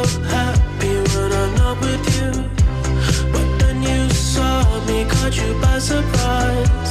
happy when I'm not with you. But then you saw me, caught you by surprise.